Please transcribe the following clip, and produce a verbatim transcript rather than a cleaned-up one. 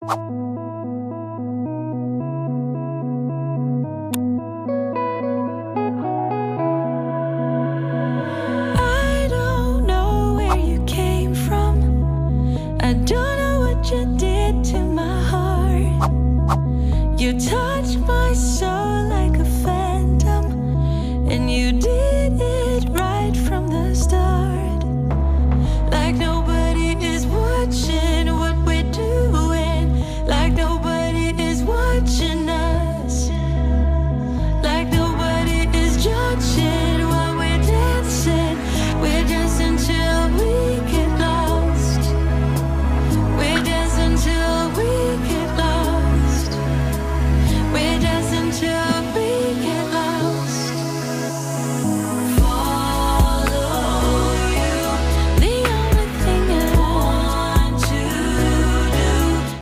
I don't know where you came from. I don't know what you did to my heart. You told